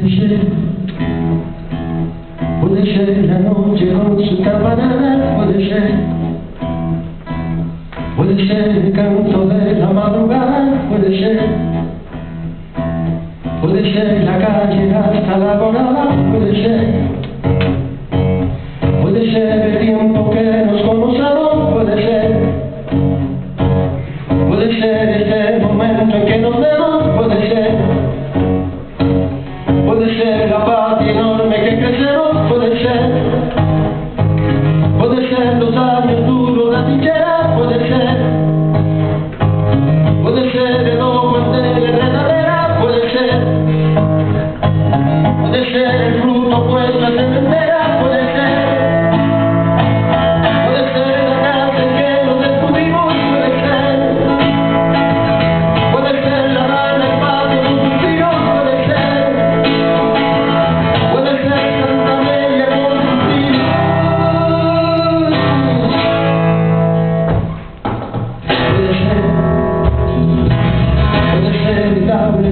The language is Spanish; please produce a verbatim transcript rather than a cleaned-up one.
ser, puede ser la noche con su campanada, puede ser, puede ser el canto de la madrugada, puede ser, puede ser la calle hasta la morada, puede ser, puede ser el tiempo que nos conocemos, puede ser, puede ser este momento en que nos vemos, puede ser, puede ser la paz enorme que crecemos, puede ser, puede ser los años duros, la trinchera, puede ser, puede ser el ojo de la enredadera, puede ser, puede ser el fruto puesto en cementera, puede ser, puede ser la casa en que nos descubrimos, puede ser, puede ser la rana, el patio, los suspiros, puede ser, puede ser Santa Media con suspiros, puede ser, puede ser el cable